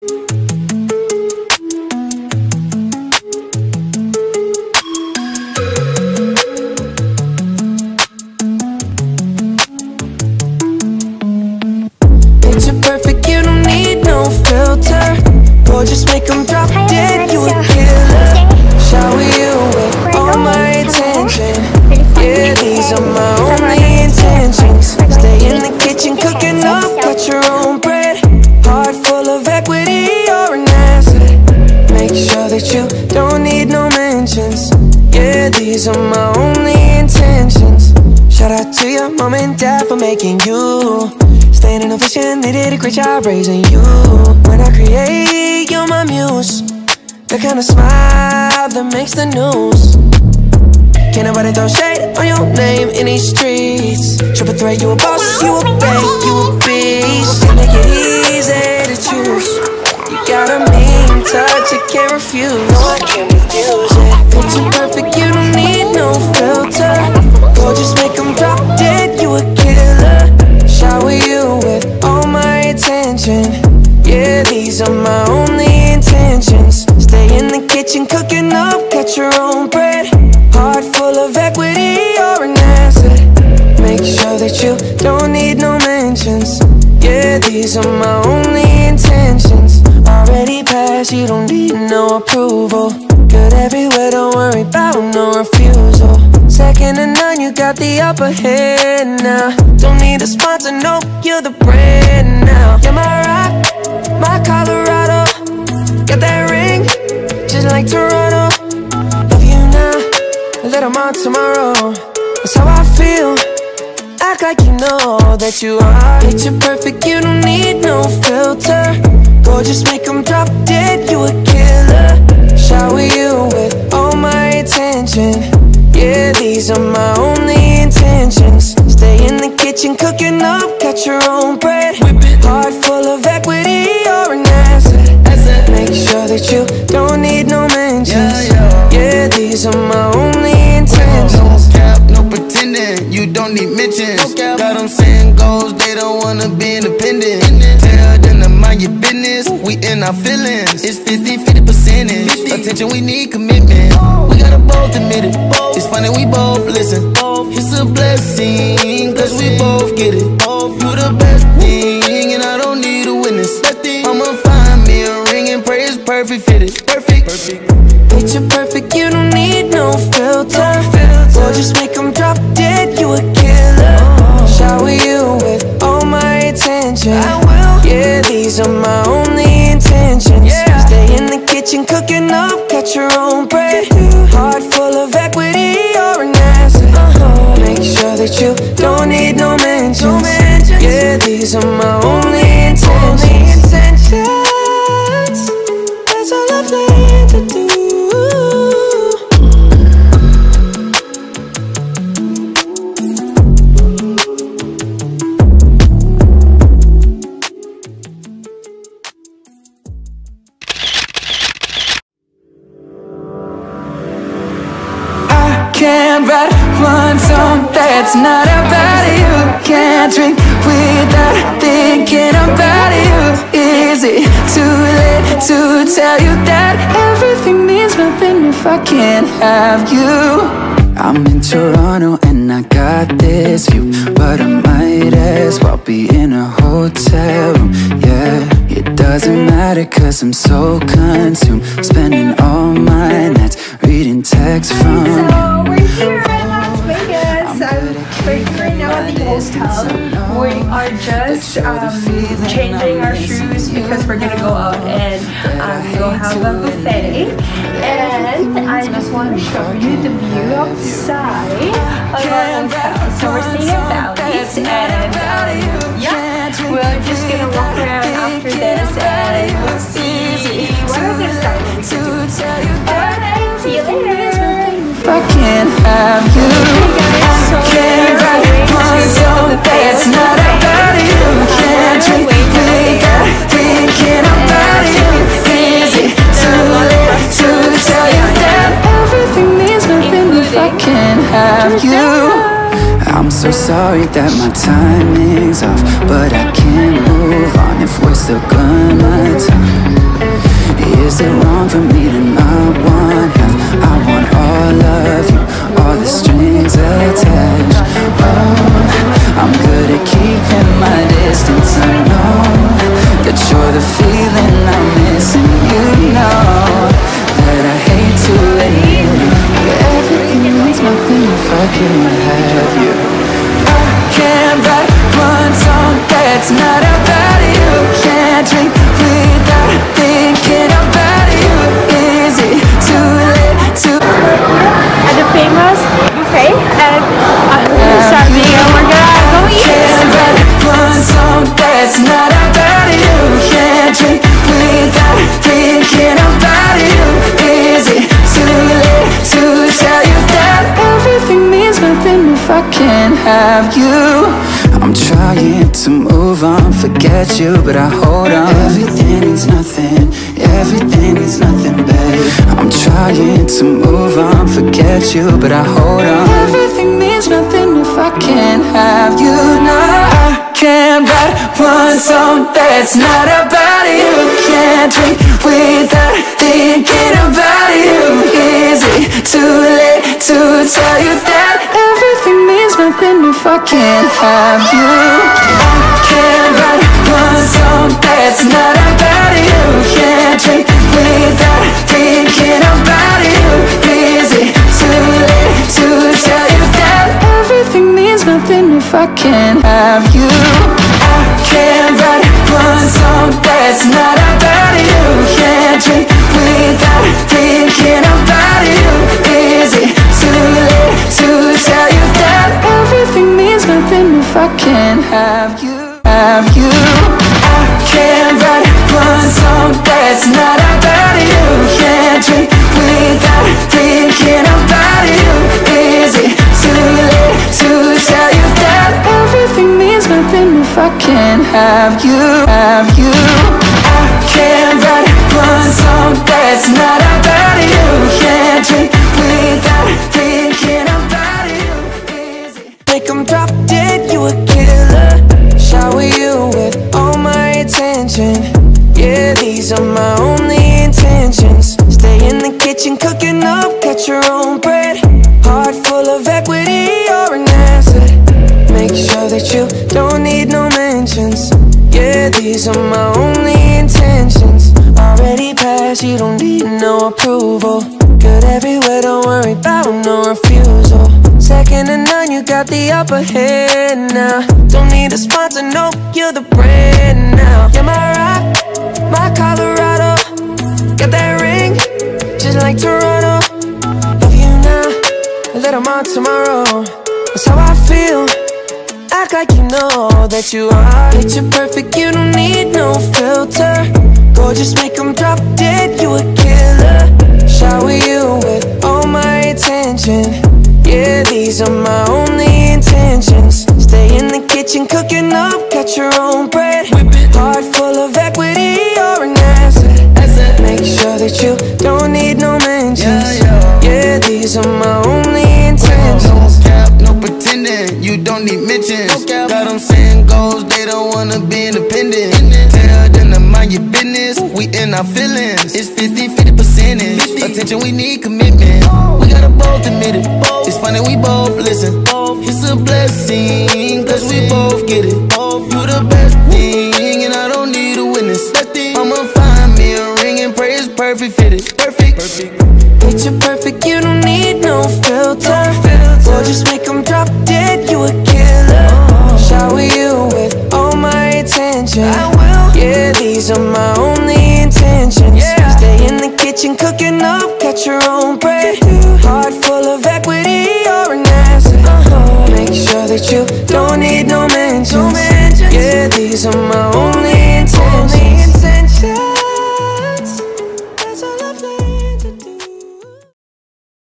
Picture perfect, you don't need no filter. Or just make them drop dead, you a killer. Shower you with all my attention. Yeah, these are my only intentions. Stay in the kitchen cooking up, cut your own bread. Heart full of equity, you're an asset. Make sure that you don't need no mentions. Yeah, these are my only intentions. Shout out to your mom and dad for making you. Staying in a vision, they did a great job raising you. When I create, you're my muse. The kind of smile that makes the news. Can't nobody throw shade on your name in these streets. Triple threat, you a boss, you a bank, you a beast. You make it easy to choose. You got a mean touch, you can't refuse. No, I can't refuse it. Picture perfect, you don't need no filter. Or just make them drop dead, you a killer. Shower you with all my attention. Yeah, these are my only intentions. Stay in the kitchen cooking up, cut your own bread. Heart full of equity, you're an asset. Make sure that you don't need no mentions. Yeah, these are my only intentions. Already passed, you don't need no approval. Good everywhere, don't worry about no refusal. Second to none, you got the upper hand now. Don't need a sponsor, no, you're the brand now. You're my rock, my Colorado. Got that ring, just like Toronto. Love you now, a little more tomorrow. That's how I feel, act like you know that you are. Picture perfect, you don't need no filter. Gorgeous, make them drop dead, you a killer. Shower you with all my attention. Yeah, these are my only intentions. Stay in the kitchen cooking up, cut your own bread. Heart full of equity, you're an asset. Make sure that you don't need no mentions. Yeah, these are my only intentions. No cap, no pretending, you don't need mentions. Got them saying goals, they don't wanna be independent. Tell them to mind your business, we in our feelings. It's 50-50 percentage. Attention, we need commitment. We gotta both admit it. It's funny, we both listen. It's a blessing, cause we both get it. You the best thing, and I don't need a witness. I'ma find me a ring and pray it's perfect fitted. Perfect. Picture perfect, you don't need no filter. Or just make them drop dead, you a killer. Shower you with all my attention. Yeah, these are my only intentions. Stay in the kitchen cooking up, cut your own bread. Heart full of equity, you're an asset. Make sure that you don't need no mentions. Yeah, these are my only intentions. That's all I plan to do. Can't write one song that's not about you. Can't drink without thinking about you. Is it too late to tell you that everything means nothing if I can't have you? I'm in Toronto and I got this view, but I might as well be in a hotel room. Yeah, it doesn't matter cause I'm so consumed, spending all my nights reading texts from you. So we're here in Las Vegas. We're right now at the hotel. We are just changing our shoes because we're gonna go out and go have a buffet. And I just want to show you the view outside of our hotel. So we're staying at Bally's, and yeah, we're just gonna walk around after this and we'll see what other stuff we can do. Alright, see you later. If I can't have you, I can't write one song that's not about you. Can't drink without thinking about you. Is it too late to tell you that everything means nothing if I can't have you? I'm so sorry that my timing's off, but I can't move on if we're still gonna talk. Is it wrong for me to not want half? I want all of you, all the strings attached. Oh, I'm good at keeping my distance. I know that you're the feeling I'm missing. You know that I hate to admit it, but everything means nothing if I can't have you. I can't write one song that's not about you. Can't drink without thinking about you. Is it too late to At the famous buffet and Saturday, and we're gonna go eat. Can't write one song that's not about you. Can't drink without thinking about you. Is it too late to tell you that everything means nothing if I can't have you? I'm trying to move on, forget you, but I hold on. Everything means nothing, everything means nothing, babe. I'm trying to move on, forget you, but I hold on. Everything means nothing if I can't have you. No, I can't write one song that's not about you. Can't drink without thinking about you. Is it too late to tell you that everything means nothing if I can't have you? I can't write one song that's not about you. Can't drink without thinking about you. Is it too late to tell you that everything means nothing if I can't have you? I can't write one song that's not about you. Can't drink without thinking about you. Is it too late to tell you that everything means nothing if I can't have you? Have you? I can't write one song that's not about you. Can't drink without thinking about you. Is it too late to tell you that everything means nothing if I can't have you? Have you? I can't write one song that's not about you. Can't drink without thinking about you. Is it? Make 'em drop dead, you a killer. Shower you with all my attention. Yeah, these are my only intentions. Stay in the kitchen cooking up, cut your own bread. Heart full of equity, you're an asset. Make sure that you don't need no mentions. Yeah, these are my only intentions. Already passed, you don't need no approval. Good everywhere, don't worry about no refusal. Second to none, you got the upper hand now. Don't need a sponsor, no, you're the brand now. You're my rock, my Colorado. Got that ring, just like Toronto. Love you now, a little more tomorrow. That's how I feel. Act like you know that you are. Picture perfect, you don't need no filter. Gorgeous, make 'em drop dead, you a killer. Shower you with all my attention. Yeah, these are my only intentions. Stay in the kitchen cooking up, cut your own bread. Heart full of equity, you're an asset. Make sure that you don't need no mentions. Yeah, these are my only intentions. No cap, no pretending, you don't need mentions. Got them saying goals, they don't wanna be independent. Tell them to mind your business, we in our feelings. It's 50-50%. Attention, we need commitment. We gotta both admit it. It's funny, we both listen. It's a blessing, cause we both get it. You the best thing, and I don't need a witness. I'ma find me a ring and pray it's perfect fitted. Perfect. Picture perfect, you don't need no filter. Gorgeous, make 'em drop dead, you a killer. Shower you with all my attention. Yeah, these are my only intentions. Stay in the kitchen cooking up, cut your own bread. Heart full of equity, you're an asset. Make sure that you don't need no mentions. Yeah, these are my